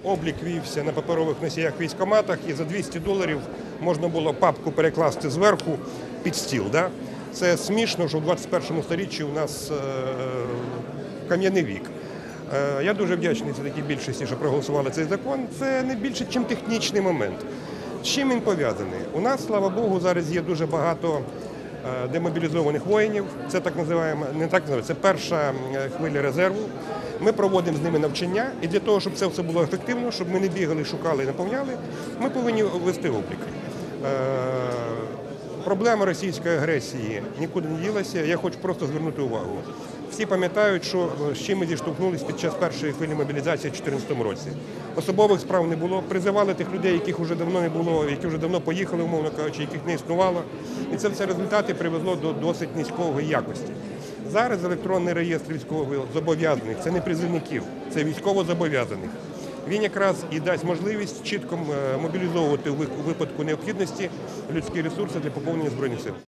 облік вівся на паперових носіях в військкоматах, і за $200 можна було папку перекласти зверху під стіл. Да? Це смішно, що в 21 сторіччі у нас кам'яний вік. Я дуже вдячний за такій більшості, що проголосували цей закон. Це не більше, ніж технічний момент. З чим він пов'язаний? У нас, слава Богу, зараз є дуже багато демобілізованих воїнів. Це так називаємо, не так називаємо, це перша хвиля резерву. Ми проводимо з ними навчання, і для того, щоб це все було ефективно, щоб ми не бігали, шукали і наповняли, ми повинні ввести облік. Проблема російської агресії нікуди не ділася, я хочу просто звернути увагу. Всі пам'ятають, що з чим ми зіштовхнулися під час першої хвилі мобілізації в 2014 році. Особових справ не було, призивали тих людей, яких вже давно не було, які вже давно поїхали, умовно кажучи, яких не існувало. І це все результати привело до досить низької якості. Зараз електронний реєстр військовозобов'язаних – це не призовників, це військовозобов'язаних. Він якраз і дасть можливість чітко мобілізовувати у випадку необхідності людські ресурси для поповнення Збройних сил.